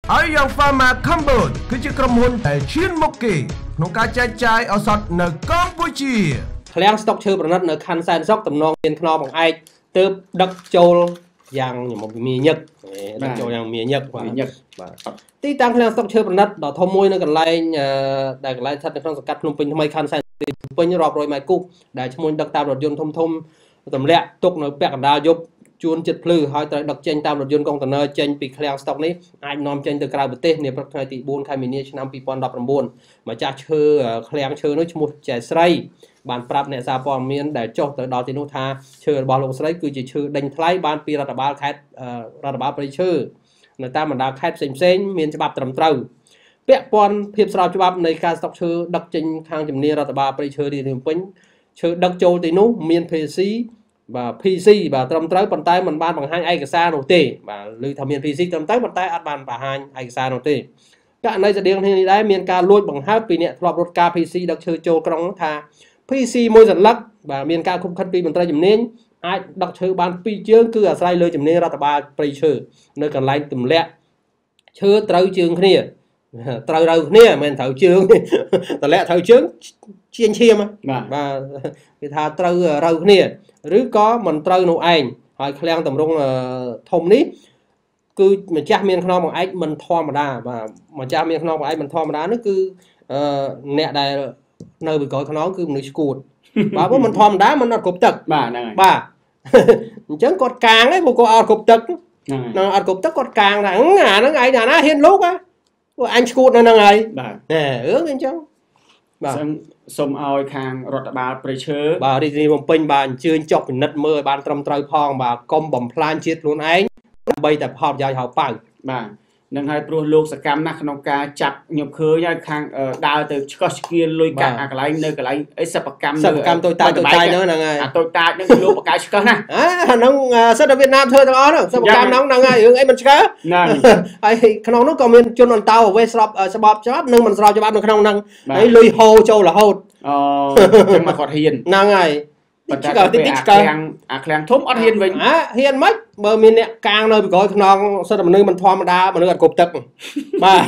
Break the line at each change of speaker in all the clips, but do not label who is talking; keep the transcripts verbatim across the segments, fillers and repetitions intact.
ហើយយ៉ាង Pharma Cambodia គឺជាក្រុមហ៊ុនដែលឈានមុខគេក្នុងការចែកចាយឱសថនៅកម្ពុជាឃ្លាំងស្តុកឈើប្រណិតនៅខណ្ឌសែនសុខតំណងមានខ្នងបង្អែកទើបដឹកចូលយ៉ាងមានញឹកដឹកចូលយ៉ាងមានញឹកបាទបាទទីតាំងឃ្លាំងស្តុកឈើប្រណិតដ៏ធំមួយនៅកន្លែងដែលកន្លែងស្ថិតនៅក្នុងសង្កាត់ភ្នំពេញថ្មីខណ្ឌសែនភ្នំពេញរាប់រយម៉ែត្រគូបដែលឈ្មោះដឹកតាមរថយន្តធំធំទម្លាក់ទុកនៅពាក់កណ្ដាលយប់ជួនចិត្តភ្លឺហើយត្រូវដឹកចេញតាមរថយន្តកុងតឺន័រចេញពីឃ្លាំងស្តុកនេះអាចនាំចេញទៅក្រៅប្រទេសនាព្រឹកថ្ងៃទីបួនខែមីនាឆ្នាំពីរពាន់ដប់ប្រាំបួនម្ចាស់ឈើឃ្លាំងឈើនោះឈ្មោះចែស្រីបានប្រាប់អ្នកសារព័ត៌មានដែលចុះទៅដល់ទីនោះថាឈើរបស់លោកស្រីគឺជាឈើដេញថ្លៃបានពីរដ្ឋបាលខេត្តរដ្ឋបាលព្រៃឈើនៅតាមបណ្ដាខេត្តផ្សេងផ្សេងមានច្បាប់ត្រឹមត្រូវពាក់ព័ន្ធភាពស្របច្បាប់នៃការស្តុកឈើដឹកចេញខាងជំនាញរដ្ឋបាលព្រៃឈើរាជធានីភ្នំពេញឈើដឹកចូលទីនោះមាន ភេ ស៊ី បាទ ភី ស៊ី បាទត្រឹមត្រូវប៉ុន្តែมันបានបង្ហាញឯកសារនោះទេបាទឬថាមាន ភី ស៊ី ត្រឹមត្រូវប៉ុន្តែអត់បានបង្ហាញឯកសារនោះទេករណីស្តៀងគ្នានេះដែរមានការលួចបង្ហើបពីអ្នកធ្លាប់រត់ការ ភី ស៊ី ដឹកឈើចូលក្រុងថា ភី ស៊ី មួយសន្លឹកបាទមានការខុបខិតពីមន្ត្រីជំនាញអាចដឹកឈើបានពីរជើងគឺអាស្រ័យលើជំនាញរដ្ឋបាលព្រៃឈើនៅកន្លែងទម្លាក់ឈើត្រូវជើងគ្នាត្រូវរើគ្នាមិនមែនត្រូវជើងទម្លាក់ត្រូវជើងជាឈាមបាទបាទគេថាត្រូវរើគ្នាឬក៏មិនត្រូវនោះឯងហើយឃ្លាំងតម្រង់ធំនេះគឺម្ចាស់មានខ្នងបង្អែកមិនធម្មតាបាទម្ចាស់មានខ្នងបង្អែកមិនធម្មតានេះគឺអ្នកដែលនៅពីក្រោយខ្នងគឺមនុស្សស្គួតបាទព្រោះមិនធម្មតាមិនអត់គ្រប់ទឹកបាទហ្នឹងហើយបាទអញ្ចឹងគាត់កាងឯងព្រោះគាត់អត់គ្រប់ទឹកហ្នឹងអត់គ្រប់ទឹកគាត់កាងថាអាហ្នឹងឯងណាណាហ៊ានលូកហ៎ព្រោះអញស្គួតនៅហ្នឹងហើយបាទណែរឿងអញ្ចឹងបាទសូមឲ្យខាងរដ្ឋបាលព្រៃឈើបាទរាជធានីភ្នំពេញបាទអញ្ជើញចុះពិនិត្យមើលឲ្យបានត្រឹមត្រូវផងបាទកុំបំផ្លាញជាតិខ្លួនឯងដើម្បីតែផលប្រយោជន៍ហៅប៉ៅបាទនឹងហើយព្រោះលោកសកម្មណាស់ក្នុងការចាប់ខ្ញុំឃើញហើយខាងដើរទៅឆ្កោះឆ្កៀលលុយកាក់អាកន្លែងនៅកន្លែងអីសិប្បកម្មសិប្បកម្មតូចតាចតូចតាចហ្នឹងហ្នឹងហើយអាតូចតាចហ្នឹងលោកបកាយឆ្កោះណាអាហ្នឹងសិទ្ធិវៀតណាមធ្វើទាំងអស់ហ្នឹងសិប្បកម្មហ្នឹងហ្នឹងហើយរឿងអីមិនឆ្កើហ្នឹងហើយក្នុងនោះក៏មានជនអន្តោប្រវេសន៍ស្របស្បប់ច្បាប់និងមិនស្របច្បាប់នៅក្នុងហ្នឹងហើយលុយហូរចូលរហូតអូចឹងមកគាត់ហ៊ានហ្នឹងហើយបន្តែតិចតិចឆ្កើអាឃ្លាំងធំអត់ហ៊ានវិញអាហ៊ានមិនបើមានអ្នកកាងនៅពីក្រោយខ្នងសិទ្ធិមនុស្សមិនធម្មតាមនុស្សអត់គ្រប់ទឹកបាទ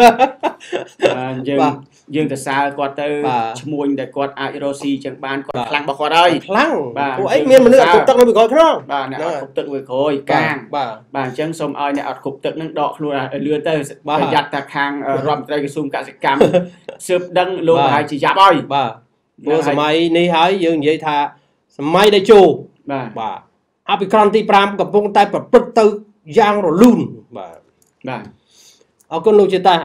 យើងយើងទៅសើគាត់ទៅឈ្មួញតែគាត់អាចរស់ស៊ីចឹងបានគាត់ខ្លាំងរបស់គាត់ហើយខ្លាំងពួកអីមានមនុស្សអត់គ្រប់ទឹកនៅពីក្រោយខ្នងបាទអ្នកអត់គ្រប់ទឹកនៅក្រោយកាងបាទបាទអញ្ចឹងសូមឲ្យអ្នកអត់គ្រប់ទឹកនឹងដកខ្លួនឲ្យលឿនទៅប្រយ័ត្នថាខាងរដ្ឋមន្ត្រីក្រសួងកសិកម្មស៊ើបដឹងលោកប្រហែលជាយ៉ាប់ហើយបាទព្រោះសម័យនេះហើយយើងនិយាយថាសម័យដែលជោបាទបាទអភិក្រាន្តទីប្រាំកំពុងតែប្រព្រឹត្តទៅយ៉ាងរលូនបាទបាទអរគុណលោកជាតា